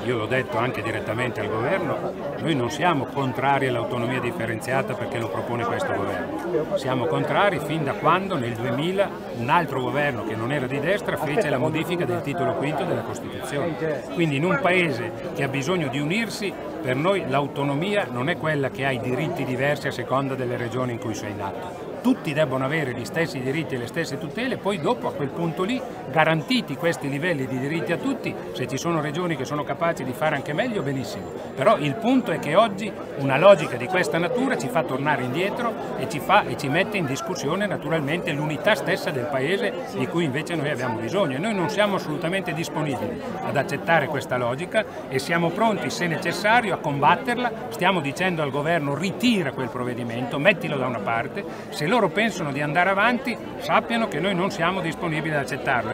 io l'ho detto anche direttamente al governo, noi non siamo contrari all'autonomia differenziata perché lo propone questo governo, siamo contrari fin da quando nel 2000 un altro governo che non era di destra fece la modifica del titolo quinto della Costituzione. Quindi in un paese che ha bisogno di unirsi, per noi l'autonomia non è quella che ha i diritti diversi a seconda delle regioni in cui sei nato. Tutti debbono avere gli stessi diritti e le stesse tutele, poi dopo a quel punto lì, garantiti questi livelli di diritti a tutti, se ci sono regioni che sono capaci di fare anche meglio, benissimo. Però il punto è che oggi una logica di questa natura ci fa tornare indietro e ci mette in discussione naturalmente l'unità stessa del Paese di cui invece noi abbiamo bisogno. E noi non siamo assolutamente disponibili ad accettare questa logica e siamo pronti, se necessario, a combatterla. Stiamo dicendo al governo: ritira quel provvedimento, mettilo da una parte. Se loro pensano di andare avanti, sappiano che noi non siamo disponibili ad accettarlo.